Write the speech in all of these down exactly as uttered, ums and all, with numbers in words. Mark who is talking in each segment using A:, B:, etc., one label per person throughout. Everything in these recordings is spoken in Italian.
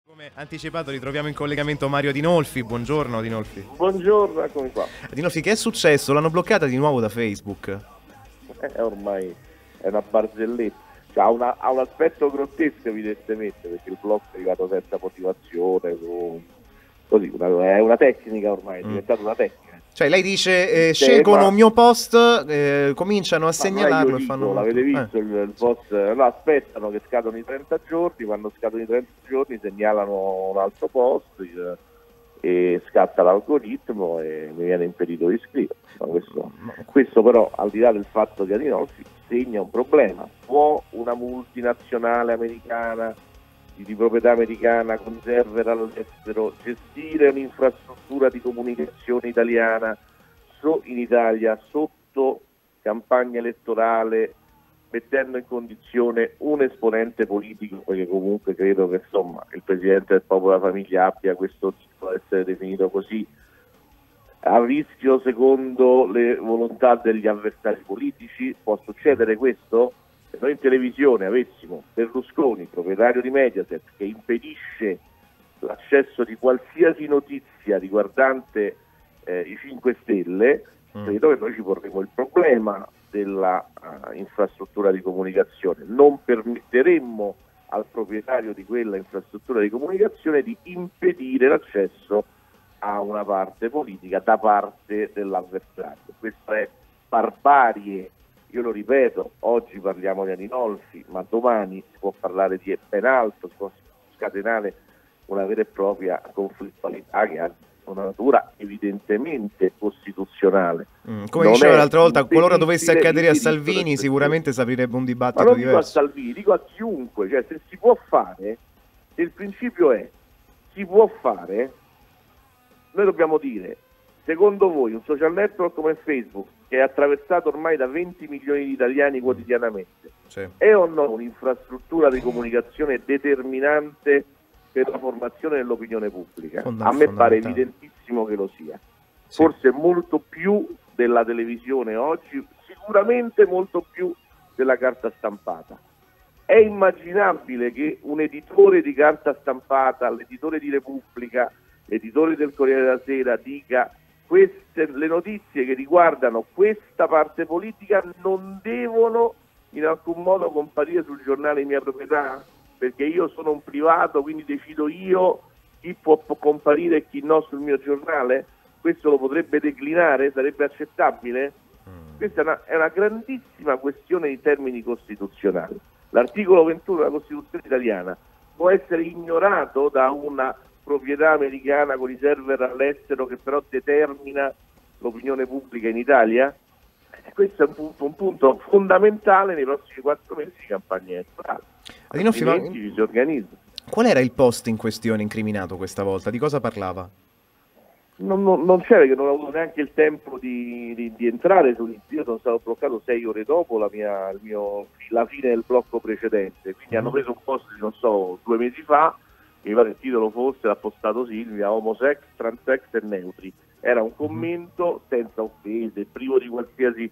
A: Come anticipato ritroviamo in collegamento Mario Dinolfi. Buongiorno Dinolfi.
B: Buongiorno, eccomi qua.
A: Dinolfi, che è successo? L'hanno bloccata di nuovo da Facebook?
B: Eh, ormai è una barzelletta, cioè, ha, una, ha un aspetto grottesco evidentemente, perché il blocco è arrivato senza motivazione, con... così, una, è una tecnica ormai, è
A: Mm.
B: diventata una tecnica.
A: Cioè lei dice, eh,
B: Tema...
A: scelgono un mio post, eh, cominciano a segnalarlo e
B: dico,
A: fanno...
B: l'avete visto
A: eh.
B: il, il post? No, aspettano che scadono i trenta giorni, quando scadono i trenta giorni segnalano un altro post eh, e scatta l'algoritmo e mi viene impedito di iscrivere. No, questo, questo però, al di là del fatto che Adinolfi segna un problema. Può una multinazionale americana di proprietà americana con server all'estero gestire un'infrastruttura di comunicazione italiana so, in Italia sotto campagna elettorale, mettendo in condizione un esponente politico, perché comunque credo che insomma il Presidente del Popolo della Famiglia abbia questo titolo ad essere definito così, a rischio secondo le volontà degli avversari politici? Può succedere questo? Se noi in televisione avessimo Berlusconi, proprietario di Mediaset, che impedisce l'accesso di qualsiasi notizia riguardante eh, i cinque Stelle, mm. credo che noi ci porremo il problema della uh, infrastruttura di comunicazione. Non permetteremmo al proprietario di quella infrastruttura di comunicazione di impedire l'accesso a una parte politica da parte dell'avversario. Questa è barbarie. Io lo ripeto, oggi parliamo di Adinolfi, ma domani si può parlare di ben altro, si può scatenare una vera e propria conflittualità che ha una natura evidentemente costituzionale.
A: Mm, come diceva l'altra volta, qualora dovesse accadere a Salvini sicuramente si aprirebbe un dibattito
B: ma non
A: diverso.
B: Dico a Salvini, dico a chiunque, cioè se si può fare, se il principio è si può fare, noi dobbiamo dire, secondo voi un social network come Facebook, che è attraversato ormai da venti milioni di italiani quotidianamente, sì. è o no un'infrastruttura di comunicazione determinante per la formazione dell'opinione pubblica? A me pare evidentissimo che lo sia. Sì. Forse molto più della televisione oggi, sicuramente molto più della carta stampata. È immaginabile che un editore di carta stampata, l'editore di Repubblica, l'editore del Corriere della Sera dica: queste, le notizie che riguardano questa parte politica non devono in alcun modo comparire sul giornale di mia proprietà, perché io sono un privato, quindi decido io chi può comparire e chi no sul mio giornale? Questo lo potrebbe declinare? Sarebbe accettabile? Mm. Questa è una, è una grandissima questione di termini costituzionali. L'articolo ventuno della Costituzione italiana può essere ignorato da una proprietà americana con i server all'estero che però determina l'opinione pubblica in Italia? Eh, questo è un punto, un punto fondamentale nei prossimi quattro mesi di campagna elettorale.
A: Adinolfi, ma
B: ci si organizza.
A: Qual era il post in questione incriminato questa volta? Di cosa parlava?
B: Non, non, non c'era, perché non ho avuto neanche il tempo di, di, di entrare sull'inizio. Sono stato bloccato sei ore dopo la, mia, il mio, la fine del blocco precedente, quindi mm. hanno preso un post di non so due mesi fa. Mi pare il titolo fosse, l'ha postato Silvia, homosex, transex e neutri. Era un commento senza offese, privo di qualsiasi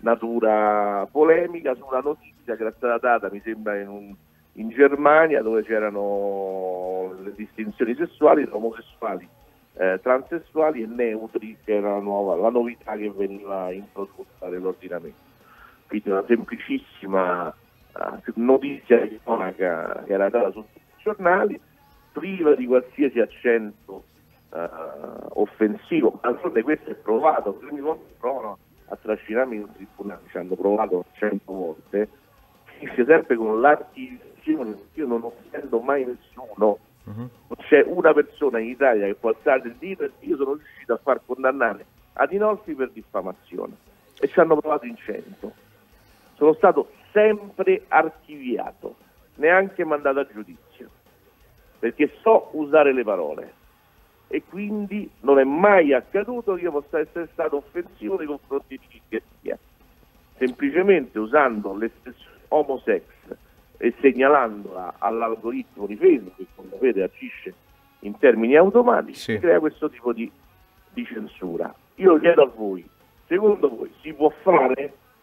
B: natura polemica, su una notizia che era stata data, mi sembra, in, un, in Germania, dove c'erano le distinzioni sessuali tra omosessuali, eh, transessuali e neutri, che era la, nuova, la novità che veniva introdotta nell'ordinamento. Quindi una semplicissima uh, notizia di cronaca che era data su tutti i giornali, priva di qualsiasi accento uh, offensivo. D'altronde questo è provato, ogni volta provano a trascinarmi in un tribunale, ci hanno provato cento volte, finisce sempre con l'archiviazione. Io non offendo mai nessuno, uh-huh. non c'è una persona in Italia che può alzare il dito, e io sono riuscito a far condannare Adinolfi per diffamazione e ci hanno provato in cento. Sono stato sempre archiviato, neanche mandato a giudizio, perché so usare le parole, e quindi non è mai accaduto che io possa essere stato offensivo nei confronti di chi che sia, semplicemente usando l'espressione homosex e segnalandola all'algoritmo di Facebook, che come sapete agisce in termini automatici, sì. crea questo tipo di, di censura. Io chiedo a voi, secondo voi si può fare?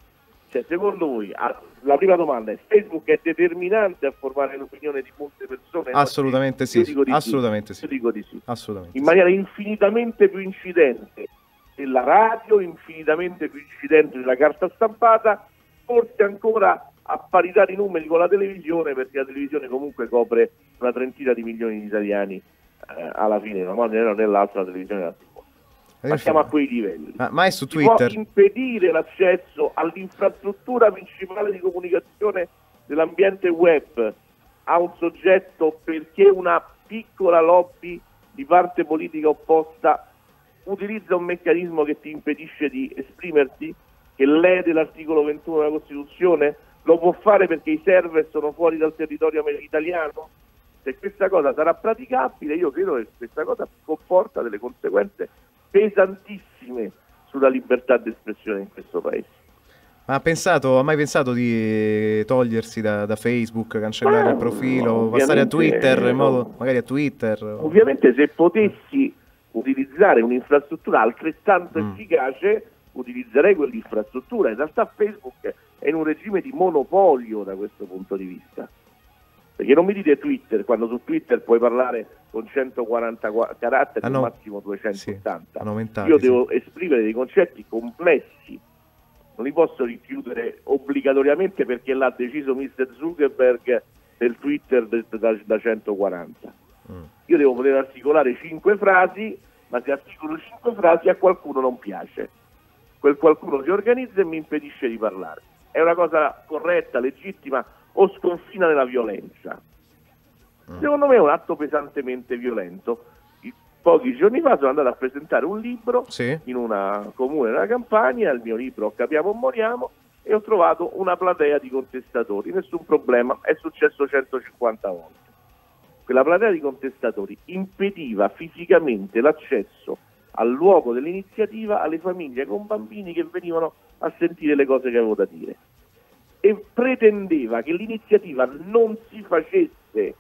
B: Cioè, secondo voi, la prima domanda è: Facebook è determinante a formare l'opinione di molte persone?
A: Assolutamente sì, assolutamente sì.
B: Io dico di sì.
A: Assolutamente
B: in
A: sì.
B: maniera infinitamente più incidente della radio, infinitamente più incidente della carta stampata, forse ancora a parità di numeri con la televisione, perché la televisione comunque copre una trentina di milioni di italiani, eh, alla fine, in una maniera o nell'altra la televisione la si può. Ma siamo a quei livelli.
A: Ma, ma è su
B: si
A: Twitter?
B: può impedire l'accesso all'infrastruttura principale di comunicazione dell'ambiente web a un soggetto perché una piccola lobby di parte politica opposta utilizza un meccanismo che ti impedisce di esprimerti, che lede l'articolo ventuno della Costituzione? Lo può fare perché i server sono fuori dal territorio italiano? Se questa cosa sarà praticabile, io credo che questa cosa comporta delle conseguenze pesantissime sulla libertà di espressione in questo paese.
A: Ma ha pensato, ha mai pensato di togliersi da, da Facebook, cancellare Ma, il profilo, no, passare a Twitter, in modo, no. magari a Twitter?
B: Ovviamente se potessi utilizzare un'infrastruttura altrettanto mm. efficace, utilizzerei quell'infrastruttura. In realtà Facebook è in un regime di monopolio da questo punto di vista. Perché non mi dite Twitter, quando su Twitter puoi parlare con centoquaranta caratteri, al massimo duecentottanta.
A: Sì,
B: Io
A: sì.
B: devo esprimere dei concetti complessi, non li posso richiudere obbligatoriamente perché l'ha deciso mister Zuckerberg del Twitter da, da centoquaranta. Mm. Io devo poter articolare cinque frasi, ma se articolo cinque frasi a qualcuno non piace. Quel qualcuno si organizza e mi impedisce di parlare. È una cosa corretta, legittima, o sconfina nella violenza? Secondo me è un atto pesantemente violento. Pochi giorni fa sono andato a presentare un libro
A: sì.
B: in una comune della Campania, il mio libro Capiamo o Moriamo, e ho trovato una platea di contestatori. Nessun problema, è successo centocinquanta volte. Quella platea di contestatori impediva fisicamente l'accesso al luogo dell'iniziativa alle famiglie con bambini che venivano a sentire le cose che avevo da dire, e pretendeva che l'iniziativa non si facesse.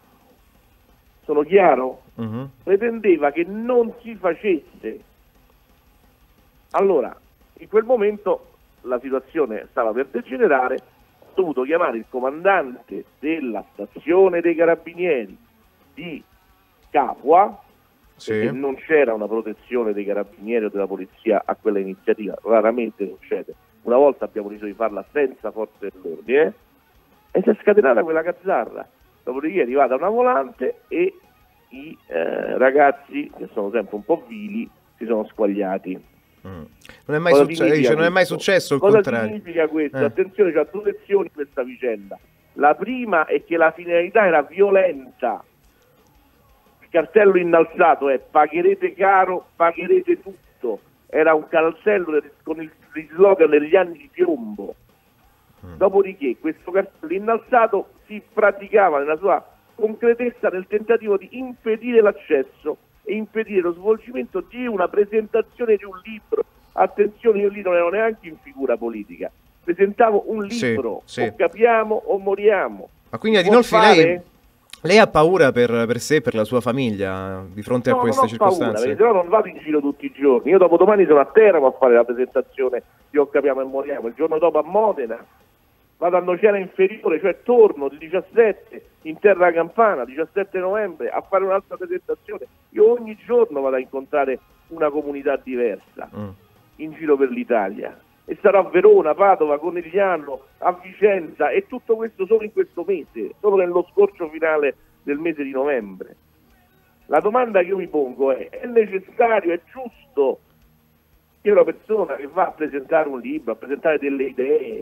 B: Sono chiaro?
A: Uh-huh.
B: Pretendeva che non si facesse. Allora, in quel momento la situazione stava per degenerare, ho dovuto chiamare il comandante della stazione dei carabinieri di Capua,
A: sì.
B: perché non c'era una protezione dei carabinieri o della polizia a quella iniziativa, raramente succede. Una volta abbiamo deciso di farla senza forze dell'ordine e si è scatenata quella gazzarra. Dopodiché è arrivata una volante e i eh, ragazzi, che sono sempre un po' vili, si sono squagliati.
A: Mm. Non è mai, succe- dice, non è mai successo il
B: Cosa
A: contrario.
B: significa questo?
A: Eh.
B: Attenzione, c'ha due lezioni in questa vicenda. La prima è che la finalità era violenta. Il cartello innalzato è: pagherete caro, pagherete tutto. Era un cartello con il slogan degli anni di piombo. Mm. Dopodiché questo cartello innalzato si praticava nella sua concretezza nel tentativo di impedire l'accesso e impedire lo svolgimento di una presentazione di un libro. Attenzione, io lì non ero neanche in figura politica, presentavo un libro,
A: sì, sì.
B: o capiamo o moriamo.
A: Ma quindi Adinolfi, lei, lei ha paura per, per sé, per la sua famiglia di fronte
B: no,
A: a queste
B: non ho
A: circostanze?
B: Paura, perché se no non vado in giro tutti i giorni. Io dopodomani sono a Teramo a fare la presentazione di O capiamo e moriamo, il giorno dopo a Modena vado a Nocera Inferiore, cioè torno il diciassette in terra campana, diciassette novembre, a fare un'altra presentazione. Io ogni giorno vado a incontrare una comunità diversa mm. in giro per l'Italia, e sarò a Verona, Padova, Conegliano, a Vicenza, e tutto questo solo in questo mese, solo nello scorcio finale del mese di novembre. La domanda che io mi pongo è: è necessario, è giusto che una persona che va a presentare un libro, a presentare delle idee,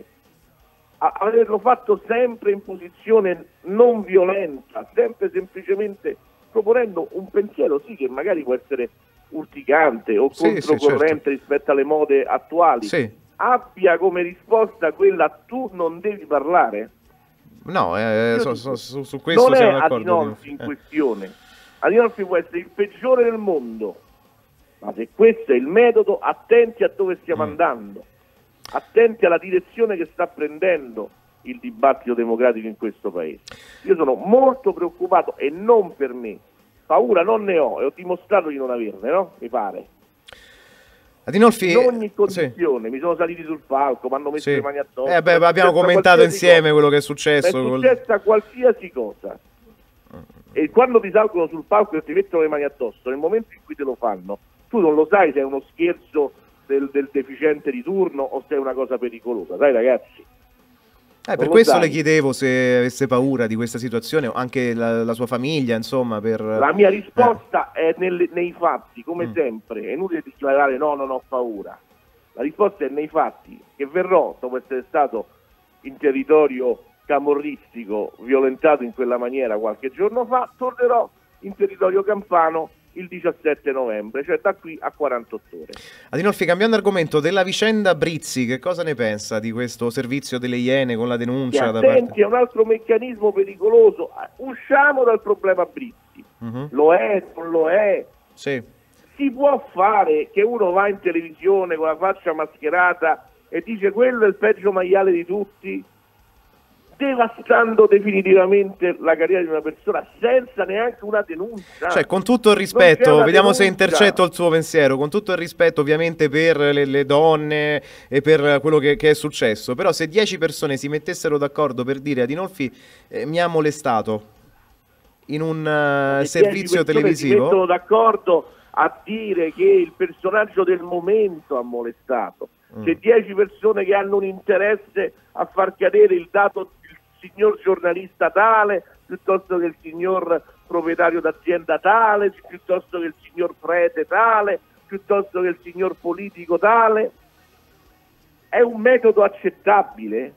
B: a averlo fatto sempre in posizione non violenta, sempre semplicemente proponendo un pensiero, sì, che magari può essere urticante o
A: sì,
B: controcorrente, sì, certo, rispetto alle mode attuali,
A: sì,
B: abbia come risposta quella: tu non devi parlare?
A: No, eh, so, so, su, su questo
B: non
A: siamo
B: è
A: d'accordo.
B: Adinolfi in
A: eh.
B: questione. Adinolfi può essere il peggiore del mondo, ma se questo è il metodo, attenti a dove stiamo mm. andando. Attenti alla direzione che sta prendendo il dibattito democratico in questo paese. Io sono molto preoccupato, e non per me. Paura non ne ho, e ho dimostrato di non averne, no? Mi pare.
A: Adinolfi,
B: in ogni condizione,
A: sì.
B: mi sono saliti sul palco, mi hanno messo
A: Sì.
B: le mani addosso.
A: Eh beh, abbiamo commentato insieme
B: cosa.
A: quello che è successo.
B: È successa qualsiasi cosa. E quando ti salgono sul palco e ti mettono le mani addosso, nel momento in cui te lo fanno, tu non lo sai se è uno scherzo del, del deficiente di turno o se è una cosa pericolosa, sai ragazzi?
A: Eh, per questo sai. Le chiedevo se avesse paura di questa situazione, anche la, la sua famiglia, insomma. Per...
B: La mia risposta eh. è nelle, nei fatti, come mm. sempre. È inutile dichiarare no, non ho paura. La risposta è nei fatti, che verrò, dopo essere stato in territorio camorristico, violentato in quella maniera qualche giorno fa, tornerò in territorio campano il diciassette novembre, cioè da qui a quarantotto ore.
A: Adinolfi, cambiando argomento, della vicenda Brizzi, che cosa ne pensa di questo servizio delle Iene con la denuncia?
B: Da
A: parte...
B: è un altro meccanismo pericoloso. Usciamo dal problema Brizzi. Uh-huh. Lo è, non lo è?
A: Sì.
B: Si può fare che uno va in televisione con la faccia mascherata e dice quello è il peggio maiale di tutti, devastando definitivamente la carriera di una persona senza neanche una denuncia.
A: Cioè, con tutto il rispetto, vediamo denuncia. Se intercetto il suo pensiero, con tutto il rispetto ovviamente per le, le donne e per quello che, che è successo, però se dieci persone si mettessero d'accordo per dire Adinolfi eh, mi ha molestato in un uh, servizio televisivo,
B: si mettono d'accordo a dire che il personaggio del momento ha molestato, mm. se dieci persone che hanno un interesse a far cadere il dato signor giornalista tale, piuttosto che il signor proprietario d'azienda tale, piuttosto che il signor prete tale, piuttosto che il signor politico tale, è un metodo accettabile?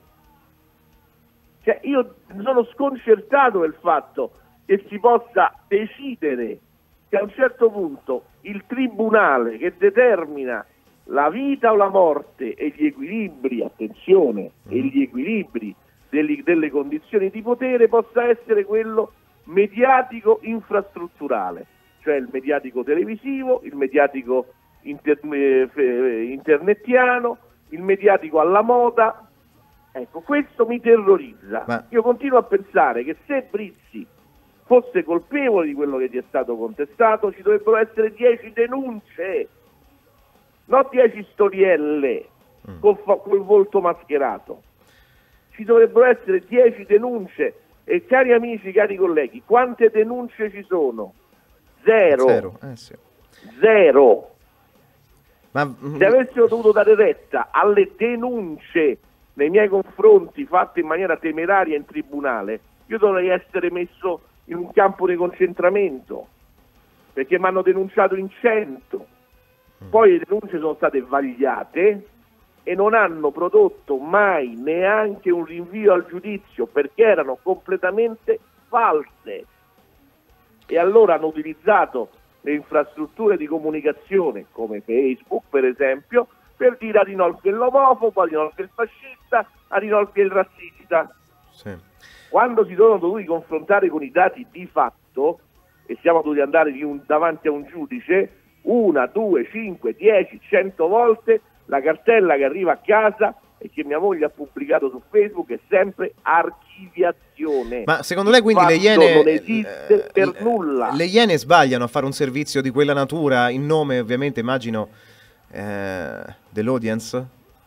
B: Cioè, io sono sconcertato del fatto che si possa decidere che a un certo punto il tribunale che determina la vita o la morte e gli equilibri, attenzione, e gli equilibri Delle, delle condizioni di potere possa essere quello mediatico infrastrutturale, cioè il mediatico televisivo, il mediatico inter, eh, internetiano, il mediatico alla moda. Ecco, questo mi terrorizza. Ma... Io continuo a pensare che se Brizzi fosse colpevole di quello che gli è stato contestato, ci dovrebbero essere dieci denunce, non dieci storielle mm. col, col volto mascherato. Ci dovrebbero essere dieci denunce e cari amici, cari colleghi, quante denunce ci sono? Zero.
A: Zero. Eh, sì.
B: Zero.
A: Ma...
B: Se avessero dovuto dare retta alle denunce nei miei confronti fatte in maniera temeraria in tribunale, io dovrei essere messo in un campo di concentramento, perché mi hanno denunciato in cento. Poi le denunce sono state vagliate e non hanno prodotto mai neanche un rinvio al giudizio perché erano completamente false, e allora hanno utilizzato le infrastrutture di comunicazione come Facebook per esempio per dire Adinolfi è l'omofobo, Adinolfi è il fascista, Adinolfi è il razzista.
A: Sì.
B: Quando si sono dovuti confrontare con i dati di fatto e siamo dovuti andare di un, davanti a un giudice una, due, cinque, dieci, cento volte, la cartella che arriva a casa e che mia moglie ha pubblicato su Facebook è sempre archiviazione.
A: Ma secondo lei quindi le Iene
B: non esiste eh, per nulla.
A: Le Iene sbagliano a fare un servizio di quella natura in nome ovviamente immagino eh, dell'audience?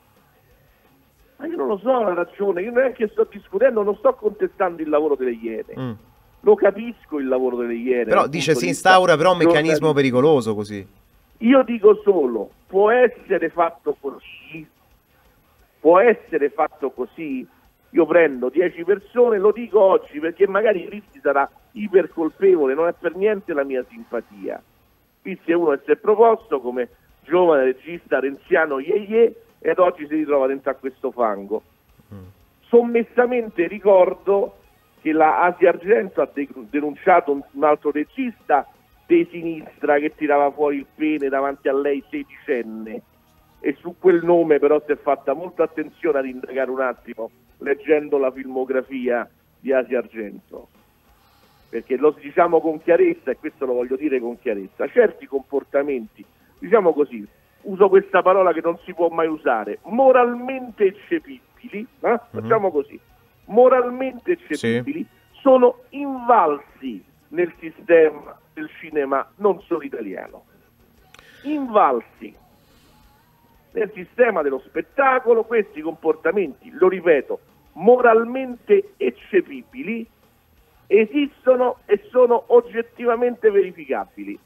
B: Ma io non lo so la ragione, io non è che sto discutendo, non sto contestando il lavoro delle Iene. Mm. Lo capisco il lavoro delle Iene.
A: Però dice si instaura però un meccanismo pericoloso così.
B: Io dico solo, può essere fatto così, può essere fatto così, io prendo dieci persone, lo dico oggi perché magari Rizzi sarà ipercolpevole, non è per niente la mia simpatia. Rizzi è uno che si è proposto come giovane regista renziano ye ye ed oggi si ritrova dentro a questo fango. Mm. Sommessamente ricordo che la Asia Argento ha de- denunciato un, un altro regista di sinistra che tirava fuori il pene davanti a lei sedicenne, e su quel nome però si è fatta molta attenzione ad indagare un attimo leggendo la filmografia di Asia Argento, perché lo diciamo con chiarezza, e questo lo voglio dire con chiarezza, certi comportamenti, diciamo così, uso questa parola che non si può mai usare, moralmente eccepibili, eh? mm-hmm. facciamo così, moralmente eccepibili, sì. sono invalsi nel sistema del cinema non solo italiano, invalsi. nel sistema dello spettacolo questi comportamenti, lo ripeto, moralmente eccepibili, esistono e sono oggettivamente verificabili.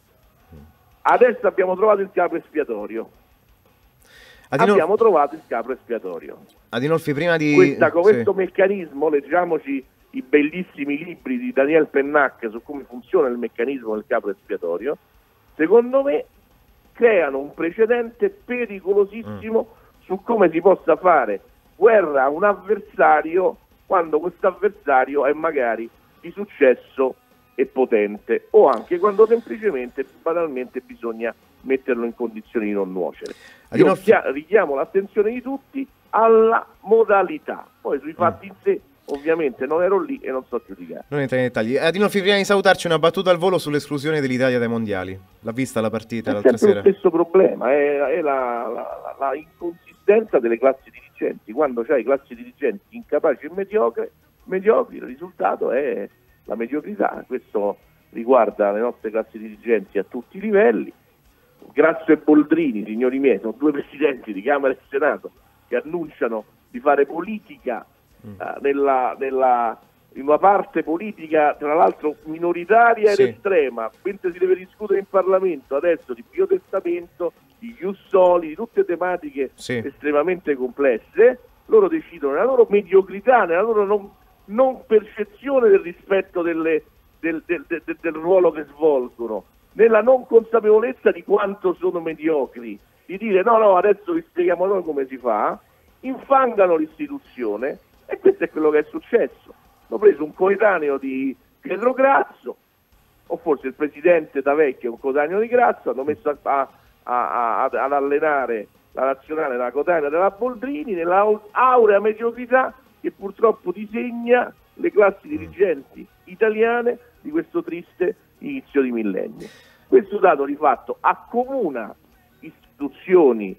B: Adesso abbiamo trovato il capro espiatorio. Adinolfi... Abbiamo trovato il capro espiatorio.
A: Adinolfi, prima di...
B: Questa, con questo sì. meccanismo, leggiamoci i bellissimi libri di Daniel Pennac su come funziona il meccanismo del capro espiatorio, secondo me creano un precedente pericolosissimo mm. su come si possa fare guerra a un avversario quando questo avversario è magari di successo e potente, o anche quando semplicemente, banalmente, bisogna metterlo in condizioni di non nuocere. Io richiamo l'attenzione di tutti alla modalità, poi sui fatti mm. in sé ovviamente non ero lì e non so giudicare.
A: Non entra nei dettagli. Adinolfi, prima di salutarci, una battuta al volo sull'esclusione dell'Italia dai mondiali. L'ha vista la partita
B: è
A: l'altra sera?
B: È lo stesso problema, è, è la, la, la inconsistenza delle classi dirigenti. Quando c'hai classi dirigenti incapaci e mediocre, mediocri, il risultato è la mediocrità. Questo riguarda le nostre classi dirigenti a tutti i livelli. Grasso e Boldrini, signori miei, sono due presidenti di Camera e Senato che annunciano di fare politica Mm. Uh, nella, nella, in una parte politica tra l'altro minoritaria sì. ed estrema, mentre si deve discutere in Parlamento adesso di biotestamento, di ius soli, di tutte tematiche sì. estremamente complesse. Loro decidono nella loro mediocrità, nella loro non, non percezione del rispetto delle, del, del, del, del ruolo che svolgono, nella non consapevolezza di quanto sono mediocri, di dire no no adesso vi spieghiamo noi come si fa, infangano l'istituzione. E questo è quello che è successo. Hanno preso un coetaneo di Pietro Grasso, o forse il presidente da vecchio, un coetaneo di Grasso, hanno messo a, a, a, ad allenare la nazionale della coetanea della Boldrini nella aurea mediocrità che purtroppo disegna le classi dirigenti italiane di questo triste inizio di millennio. Questo dato di fatto accomuna istituzioni,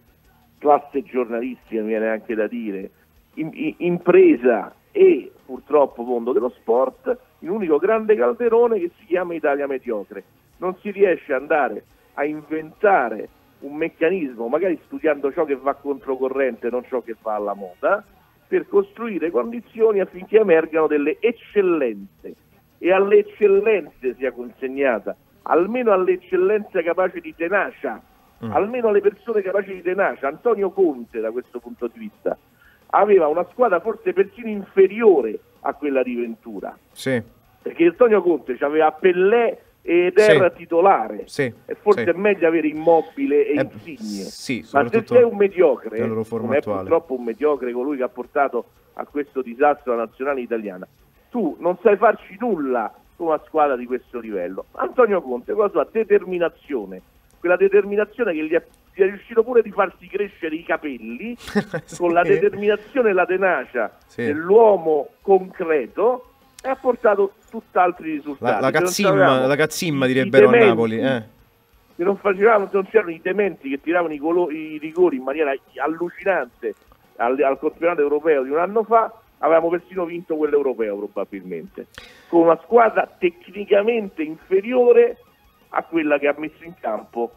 B: classe giornalistica, mi viene anche da dire, impresa e purtroppo mondo dello sport in un unico grande calderone che si chiama Italia mediocre. Non si riesce ad andare a inventare un meccanismo, magari studiando ciò che va controcorrente, non ciò che va alla moda, per costruire condizioni affinché emergano delle eccellenze e alle eccellenze sia consegnata, almeno alle eccellenze capaci di tenacia, mm. almeno alle persone capaci di tenacia. Antonio Conte, da questo punto di vista, aveva una squadra forse persino inferiore a quella di Ventura, sì. perché Antonio Conte aveva Pellè ed era sì. titolare, sì. e forse sì. è meglio avere Immobile e eh, Insigne,
A: sì,
B: ma se sei un mediocre, come è purtroppo un mediocre colui che ha portato a questo disastro la nazionale italiana, tu non sai farci nulla con una squadra di questo livello. Antonio Conte con la sua determinazione, quella determinazione che gli è è riuscito pure di farsi crescere i capelli sì. con la determinazione e la tenacia sì. dell'uomo concreto, e ha portato tutt'altri risultati.
A: La, la cazzimma, la cazzimma direbbero a Napoli. Eh.
B: Che non facevamo, non c'erano i tementi che tiravano i, colo, i rigori in maniera allucinante al, al campionato europeo di un anno fa, avevamo persino vinto quell'europeo probabilmente, con una squadra tecnicamente inferiore a quella che ha messo in campo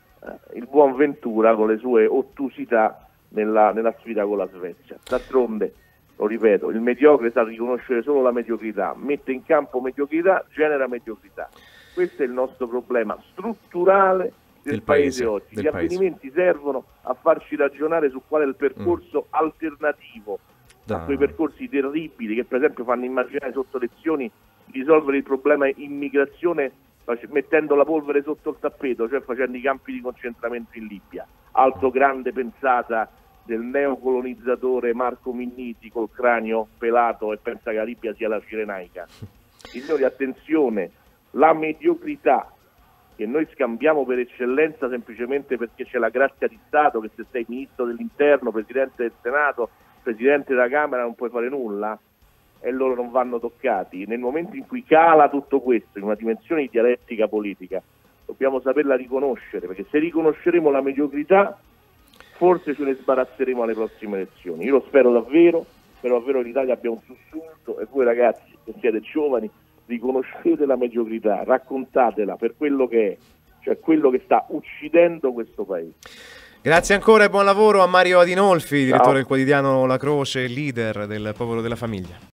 B: il buon Ventura con le sue ottusità nella, nella sfida con la Svezia. D'altronde, lo ripeto, il mediocre sa riconoscere solo la mediocrità, mette in campo mediocrità, genera mediocrità. Questo è il nostro problema strutturale del, del paese, paese oggi. Gli paese. avvenimenti servono a farci ragionare su qual è il percorso mm. alternativo da. a quei percorsi terribili che per esempio fanno immaginare sotto lezioni di risolvere il problema immigrazione mettendo la polvere sotto il tappeto, cioè facendo i campi di concentramento in Libia. Altro grande pensata del neocolonizzatore Marco Minniti col cranio pelato e pensa che la Libia sia la Cirenaica. Signori, attenzione, la mediocrità che noi scambiamo per eccellenza semplicemente perché c'è la grazia di Stato, che se sei ministro dell'interno, presidente del Senato, presidente della Camera non puoi fare nulla, e loro non vanno toccati. Nel momento in cui cala tutto questo in una dimensione di dialettica politica, dobbiamo saperla riconoscere, perché se riconosceremo la mediocrità forse ce ne sbarazzeremo alle prossime elezioni. Io lo spero davvero, spero davvero che l'Italia abbia un sussulto, e voi ragazzi che siete giovani riconoscete la mediocrità, raccontatela per quello che è, cioè quello che sta uccidendo questo paese.
A: Grazie ancora e buon lavoro a Mario Adinolfi, direttore
B: Ciao.
A: del quotidiano La Croce, leader del Popolo della Famiglia.